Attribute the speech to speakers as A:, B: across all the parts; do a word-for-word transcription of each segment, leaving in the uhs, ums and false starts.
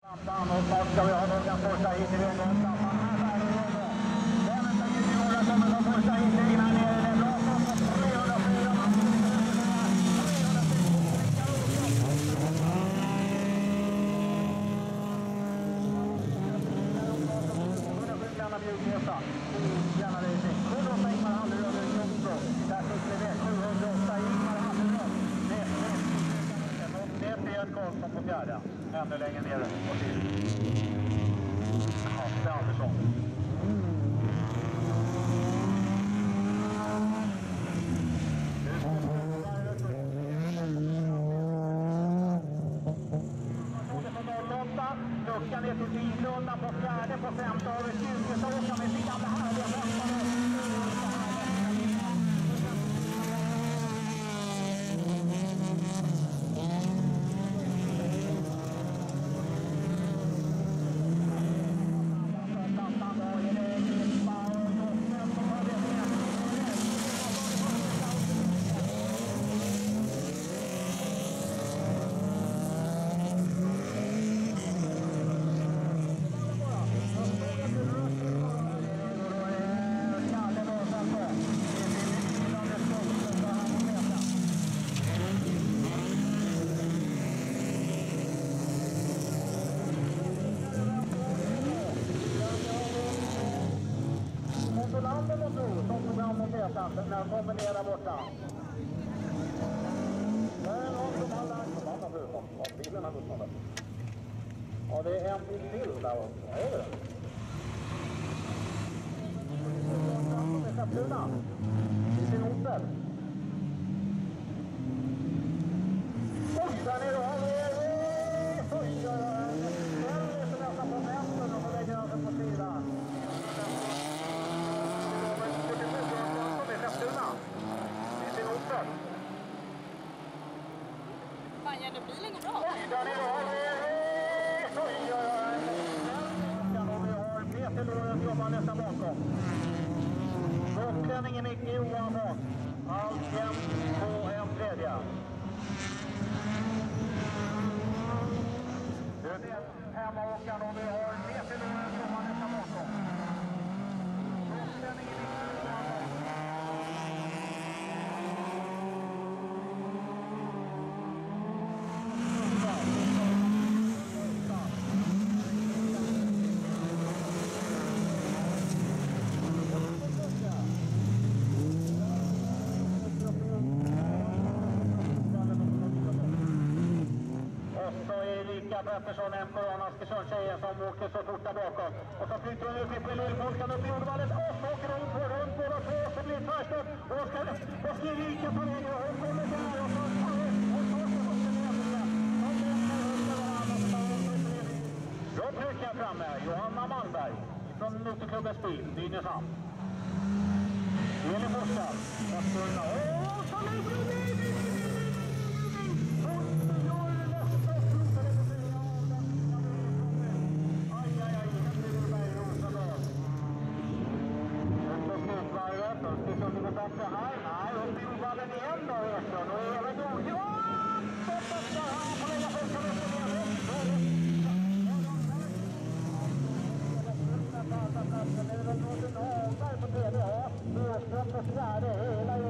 A: Och snart ska vi ha någon första hit i rundan. Här är det. Vänta juniorer kommer de första hit innan nere. Det är bra som på trehundrafyra. Gärna bjudresa. Gärna racing. sjuhundraåtta Ingmar Halleröd i Jonsbro. Där sitter det sjuhundraåtta Ingmar Halleröd. Det är Björn Karlsson på fjärde. Ännu längre nere. Hasse Andersson. Luckan är till Bilunda på fjärde, på femte har vi tjugo, så åker vi till gamla härliga mästare. När han kommer ner där borta. Det är någon som har lagt på bilen har gått med. Ja, det är en bil till där också. Vad är det? Det är Kappluna. I sin Opel. Oj, där nere har vi... Oj, oj, oj. Den är så nästan på vänster och på vägen över på sidan.
B: Fan, gör det bilen går bra?
A: Oj, där nere har vi... Oj, oj, oj. Vi har Peter Lorenz jobbar nästan bakom. Rockklänningen Micke Johansson. Alltjämt på en tredje. Det är hemmaåkaren och vi har Peter Lorenz jobbar nästan bakom. Rockklänningen Micke Johansson. Pettersson, M K Ron Askersson-tjejen som åker så fort där bakom. Och så flyttar hon ut i Lillfolkan upp i Jordvallet. Och så åker hon på runt båda två så blir det tvärstopp. Och ska och ska Rika på vägen och hon kommer där och så tar hon och så åker hon till ledningen. Och lämnar under varandra och så tar hon till ledningen. Bra tryck här framme. Johanna Malmberg från Motorklubbens bil, Nynäshamn. Elin Forsberg. Åh, så ligger det! Så här, nej, upp i Jordvallen igen då, Ersson, och även Jord. Ja! Stoppas så här, på lägga första upp och ner. Nu är det väl något Hagberg på tredje, ja. Åström på fjärde, hela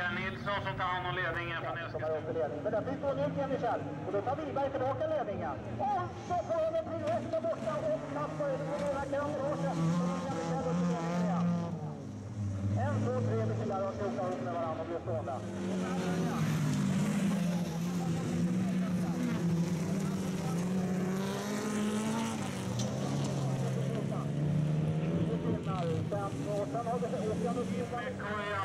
C: Nilsson som tar hand om ledningen från Eskilstuna.
A: Men där fick hon ut igen, Michel. Och då tar Wiberg tillbaka ledningen. Och så får de bli efter borta och plats på några kamrater. En, två, tre bilar och krokar ihop med varandra och blir stående. Och sen har vi åkande.